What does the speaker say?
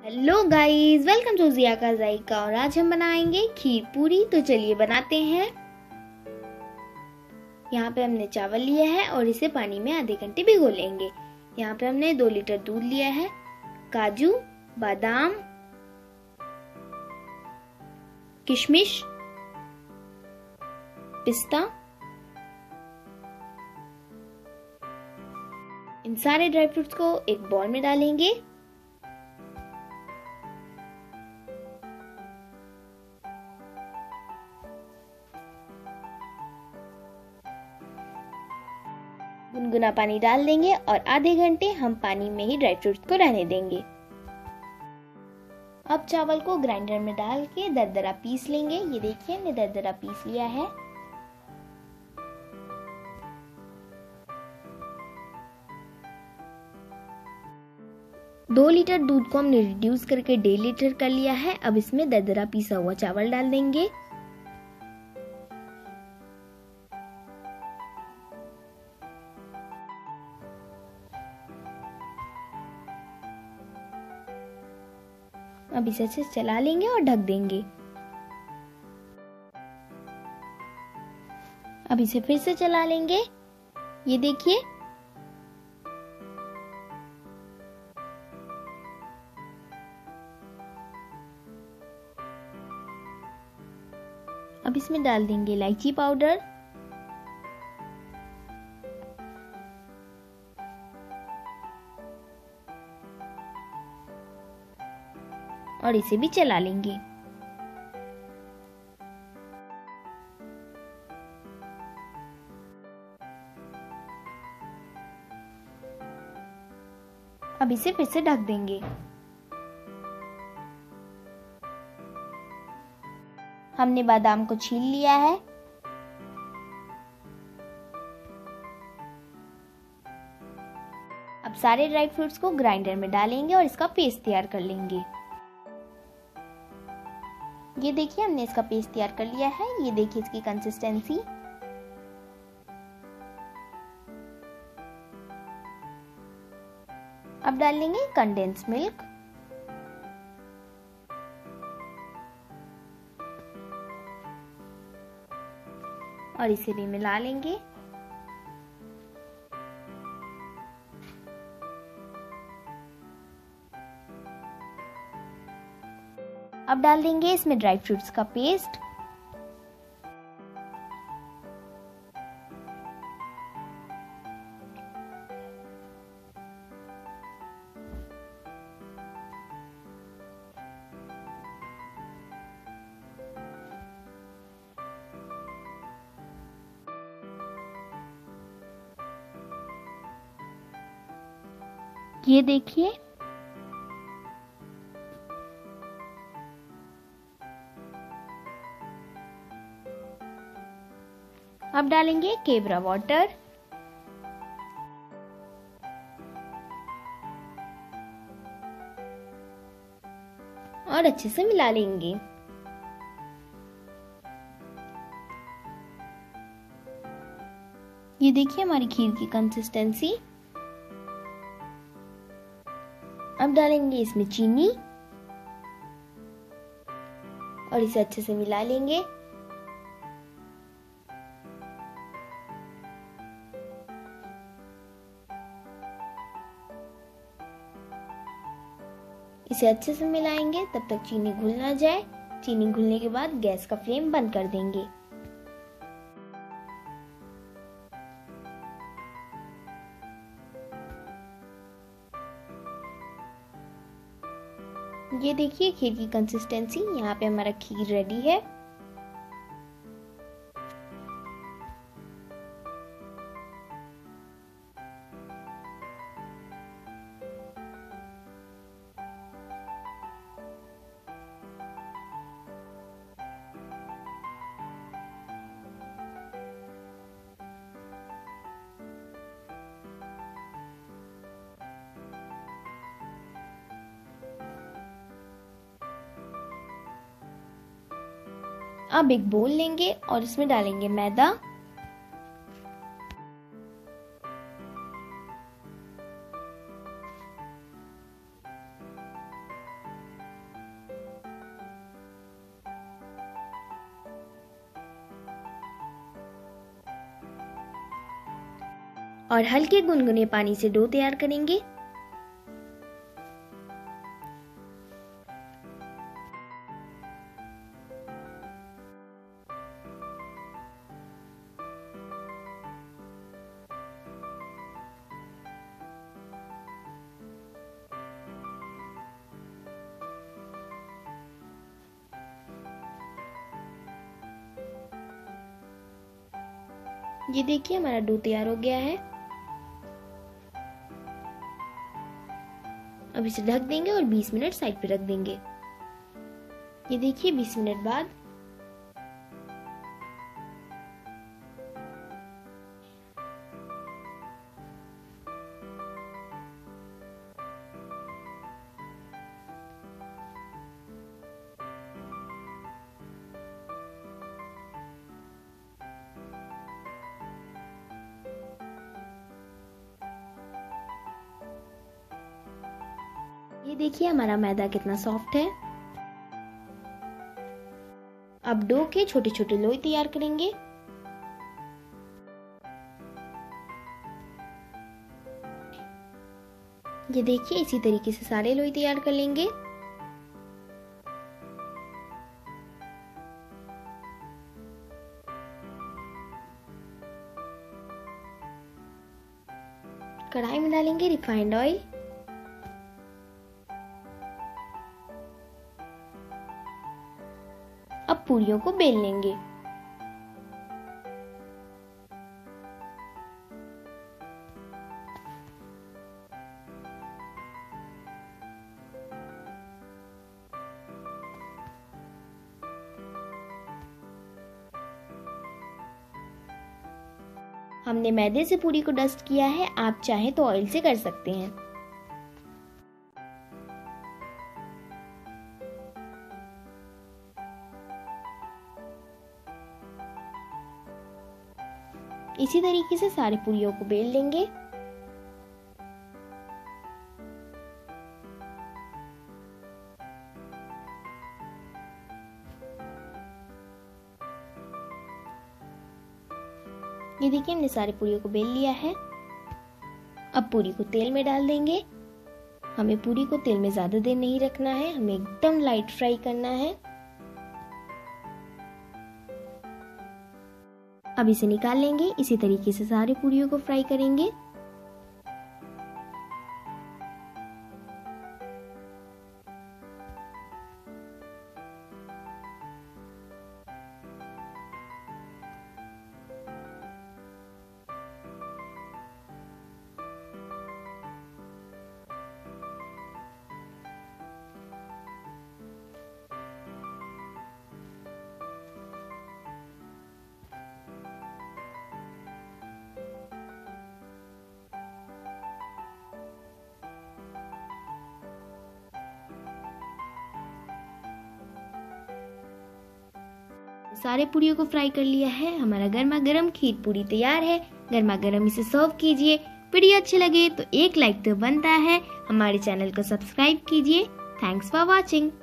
Hello guys, welcome to Jiya का जायका। और आज हम बनाएंगे खीर पूरी। तो चलिए बनाते हैं। यहाँ पे हमने चावल लिया है और इसे पानी में आधे घंटे भिगो लेंगे। यहाँ पे हमने 2 लीटर दूध लिया है। काजू, बादाम, किशमिश, पिस्ता, इन सारे ड्राई फ्रूट्स को एक बाउल में डालेंगे। गुनगुना पानी डाल देंगे और आधे घंटे हम पानी में ही ड्राई फ्रूट्स को रहने देंगे। अब चावल को ग्राइंडर में डाल के दरदरा पीस लेंगे। ये देखिए, हमने दरदरा पीस लिया है। दो लीटर दूध को हमने रिड्यूस करके 1.5 लीटर कर लिया है। अब इसमें दरदरा पीसा हुआ चावल डाल देंगे। अब इसे अच्छे से चला लेंगे और ढक देंगे। अब इसे फिर से चला लेंगे। ये देखिए, अब इसमें डाल देंगे इलायची पाउडर, और इसे भी चला लेंगे। अब इसे फिर से ढक देंगे। हमने बादाम को छील लिया है। अब सारे ड्राई फ्रूट्स को ग्राइंडर में डालेंगे और इसका पेस्ट तैयार कर लेंगे। ये देखिए, हमने इसका पेस्ट तैयार कर लिया है। ये देखिए इसकी कंसिस्टेंसी। अब डालेंगे कंडेंस मिल्क, और इसे भी मिला लेंगे। अब डाल देंगे इसमें ड्राई फ्रूट्स का पेस्ट, ये देखिए। अब डालेंगे केवड़ा वाटर, और अच्छे से मिला लेंगे। ये देखिए हमारी खीर की कंसिस्टेंसी। अब डालेंगे इसमें चीनी और इसे अच्छे से मिला लेंगे। इसे अच्छे से मिलाएंगे तब तक चीनी घुल ना जाए। चीनी घुलने के बाद गैस का फ्लेम बंद कर देंगे। ये देखिए खीर की कंसिस्टेंसी। यहाँ पे हमारा खीर रेडी है। अब एक बोल लेंगे और इसमें डालेंगे मैदा, और हल्के गुनगुने पानी से डो तैयार करेंगे। ये देखिए हमारा डो तैयार हो गया है। अब इसे ढक देंगे और 20 मिनट साइड पे रख देंगे। ये देखिए 20 मिनट बाद ये देखिए हमारा मैदा कितना सॉफ्ट है। अब डो के छोटे छोटे लोई तैयार करेंगे। ये देखिए इसी तरीके से सारे लोई तैयार कर लेंगे। कढ़ाई में डालेंगे रिफाइंड ऑयल। अब पूरियों को बेल लेंगे। हमने मैदे से पूरी को डस्ट किया है, आप चाहे तो ऑयल से कर सकते हैं। इसी तरीके से सारे पूरियों को बेल लेंगे। ये देखिए हमने सारे पूरियों को बेल लिया है। अब पूरी को तेल में डाल देंगे। हमें पूरी को तेल में ज्यादा देर नहीं रखना है, हमें एकदम लाइट फ्राई करना है। अब इसे निकाल लेंगे। इसी तरीके से सारे पूरियों को फ्राई करेंगे। सारे पूरियों को फ्राई कर लिया है। हमारा गर्मा गर्म खीर पूरी तैयार है। गर्मा गर्म इसे सर्व कीजिए। वीडियो अच्छी लगे तो एक लाइक तो बनता है। हमारे चैनल को सब्सक्राइब कीजिए। Thanks for watching.